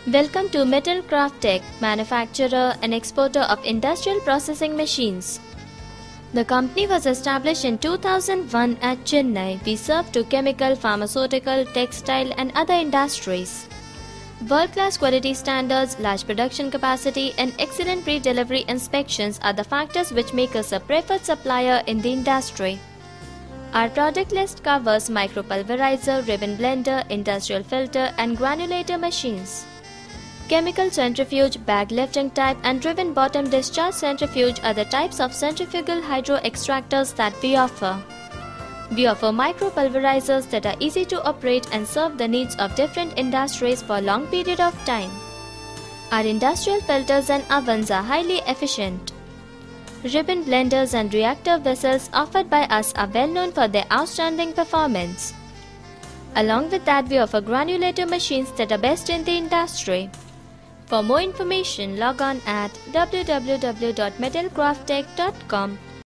Welcome to Metalcraft Tech, manufacturer and exporter of industrial processing machines. The company was established in 2001 at Chennai. We serve to chemical, pharmaceutical, textile and other industries. World-class quality standards, large production capacity and excellent pre-delivery inspections are the factors which make us a preferred supplier in the industry. Our product list covers micropulverizer, ribbon blender, industrial filter and granulator machines. Chemical centrifuge, bag lifting type and driven bottom discharge centrifuge are the types of centrifugal hydro extractors that we offer. We offer micropulverizers that are easy to operate and serve the needs of different industries for a long period of time. Our industrial filters and ovens are highly efficient. Ribbon blenders and reactor vessels offered by us are well known for their outstanding performance. Along with that, we offer granulator machines that are best in the industry. For more information, log on at www.metalcrafttech.com.